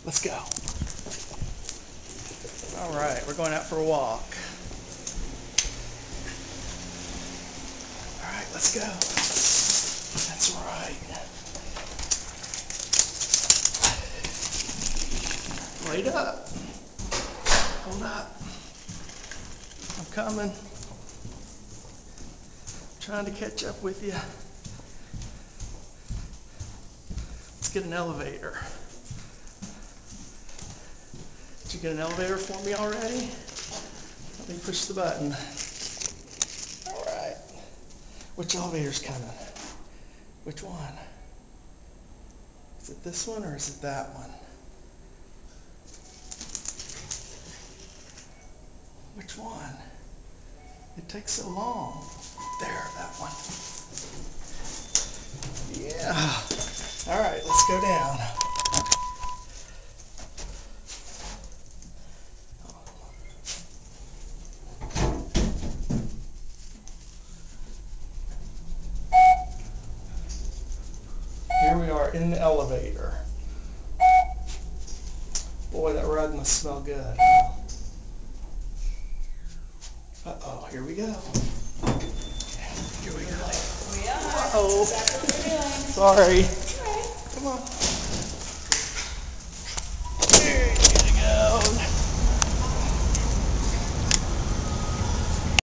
Let's go. All right, we're going out for a walk. All right, let's go. That's right. Wait up. Hold up. I'm coming. I'm trying to catch up with you. Let's get an elevator. Did you get an elevator for me already? Let me push the button. All right. Which elevator's coming? Which one? Is it this one or is it that one? Which one? It takes so long. There, that one. Yeah. All right, let's go down. Here we are in the elevator. Boy, that ride must smell good. Uh-oh, here we go. Here we go. We are. Uh-oh. That's what we're doing. Sorry. All right. Come on.